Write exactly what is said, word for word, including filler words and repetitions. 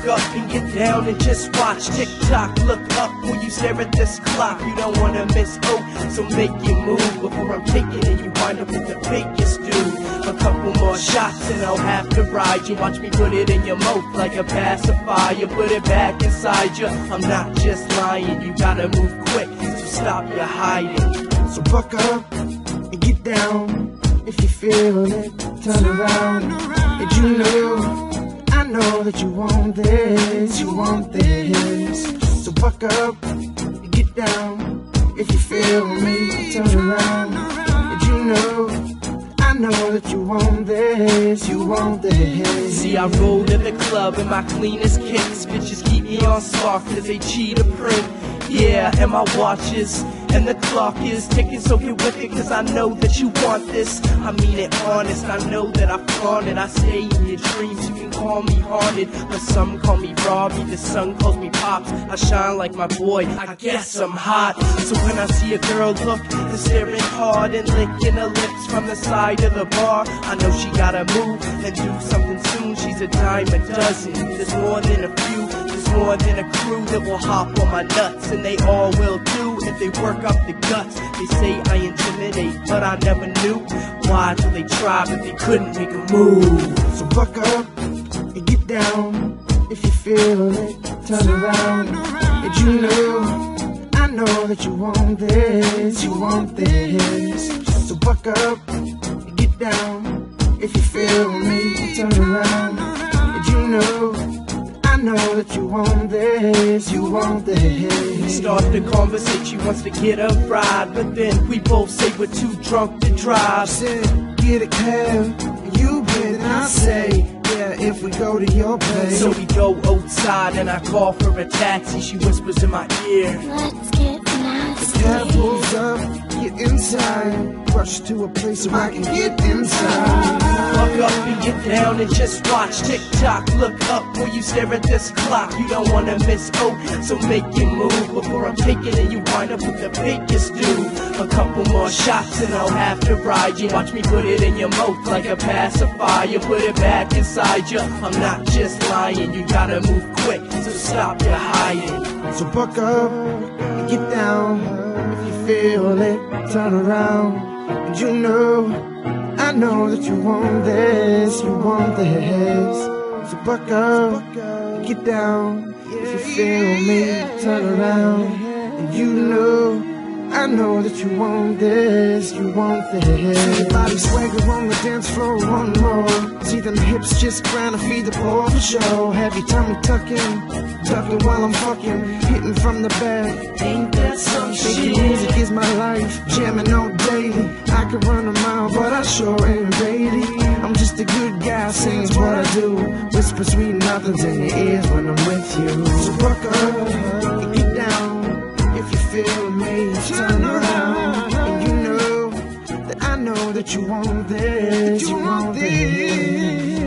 Buck up and get down and just watch. Tick tock, look up when you stare at this clock. You don't wanna miss oh, so make your move before I'm taking and you wind up with the biggest dude. A couple more shots and I'll have to ride you. Watch me put it in your mouth like a pacifier. Put it back inside you. I'm not just lying. You gotta move quick, so stop your hiding. So buck up and get down. If you feel it, turn around. And you know, I know that you want this, you want this. So buck up and get down. If you feel me, turn around. And you know, I know that you want this, you want this. See, I roll to the club in my cleanest kicks. Bitches keep me on spark cause they cheat a print. Yeah, and my watches and the clock is ticking, so get with it cause I know that you want this. I mean it honest, I know that I flaunt it. I stay in your dreams, you can call me haunted, but some call me Robbie, the sun calls me Pops. I shine like my boy, I guess I'm hot. So when I see a girl look, they're staring hard and licking her lips from the side of the bar, I know she gotta move and do something soon. She's a dime a dozen, there's more than a few. More than a crew that will hop on my nuts, and they all will do if they work up the guts. They say I intimidate, but I never knew why till they tried, but they couldn't make a move. So buck up and get down. If you feel it, turn around. And you know, I know that you want this, you want this. So buck up and get down. If you feel me, turn around. And you know, I know that you want this, you want this. Start the conversation, she wants to get a ride, but then we both say we're too drunk to drive. I said, get a cab, you bid, and I say, yeah, if we go to your place. So we go outside and I call for a taxi, she whispers in my ear, let's get nasty. The cab pulls up, get inside, rush to a place where I can get inside. Buck up and get down and just watch. Tick tock, look up when you stare at this clock. You don't wanna miss oh, so make your move before I'm taking and you wind up with the biggest dude. A couple more shots and I'll have to ride you. Watch me put it in your mouth like a pacifier. Put it back inside you. I'm not just lying. You gotta move quick, so stop your hiding. So buck up and get down. If you feel it, turn around. And you know, I know that you want this, you want this. So buck up, get down. If you feel me, turn around. And you know, I know that you want this, you want this. See your body swagger on the dance floor, one more. See them hips just trying to feed the poor for sure. Have your tummy tucking, tucking while I'm fucking, hitting from the back. Ain't that some shit? Making music is my life, jamming all daily. I could run a mile, but I sure ain't Brady. I'm just a good guy, singing's what I do. Whisper sweet nothings in your ears when I'm with you. So buck up and get down. If you feel me, turn around. And you know that I know that you want this, you want this.